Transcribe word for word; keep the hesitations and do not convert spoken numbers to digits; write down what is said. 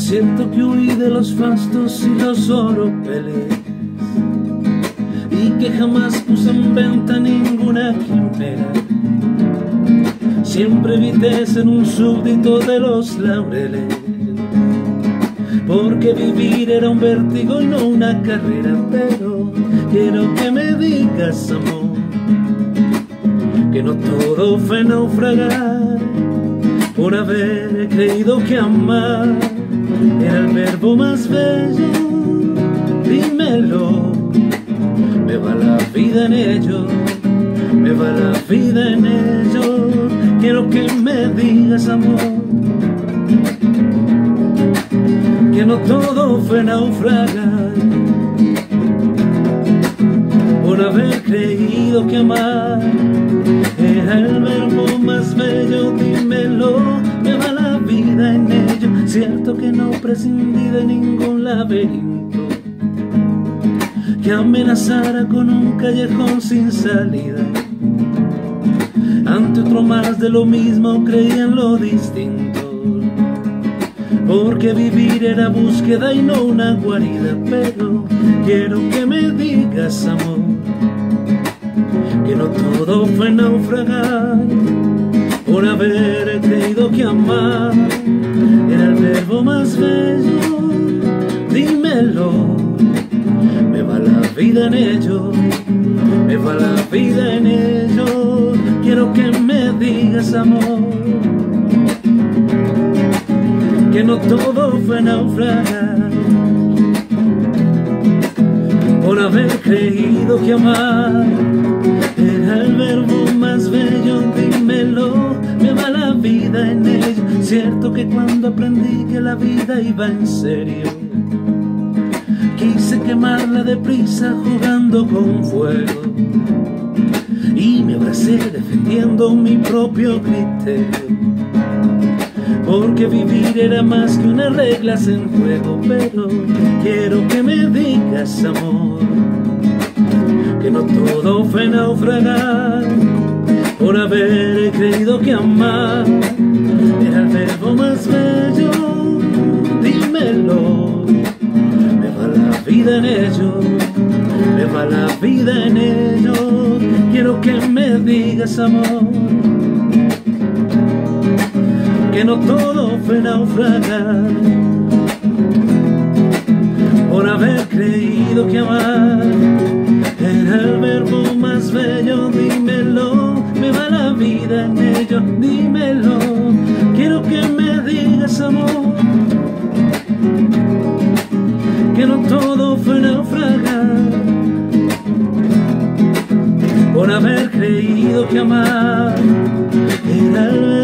Siento que huí de los fastos y los oropeles, y que jamás puse en venta ninguna quimera. Siempre evité ser un súbdito de los laureles, porque vivir era un vértigo y no una carrera. Pero quiero que me digas, amor, que no todo fue naufragar por haber creído que amar era el verbo más bello. Dímelo, me va la vida en ello, me va la vida en ello. Quiero que me digas, amor, que no todo fue naufragar por haber creído que amar era el verbo más bello. Dímelo, me va la vida en ello. Cierto que no prescindí de ningún laberinto que amenazara con un callejón sin salida. Ante otro más de lo mismo creía en lo distinto, porque vivir era búsqueda y no una guarida. Pero quiero que me digas, amor, que no todo fue naufragar por haber creído que amar era el verbo más bello. Dímelo, me va la vida en ello, me va la vida en ello. Quiero que me digas, amor, que no todo fue naufragar por haber creído que amar era el verbo más bello. Dímelo, me va la vida en ello. Cierto que cuando aprendí que la vida iba en serio, quise quemarla deprisa jugando con fuego, y me abracé defendiendo mi propio criterio, porque vivir era más que unas reglas en juego. Pero quiero que me digas, amor, que no todo fue naufragar por haber creído que amar era el verbo más bello. Dímelo, me va la vida en ello, me va la vida en ello. Quiero que me digas, amor, que no todo fue naufragar por haber creído que amar era el verbo más bello. Dímelo, me va la vida en ello. Dímelo, quiero que me digas, amor, que no todo fue naufragar por haber creído que amar era el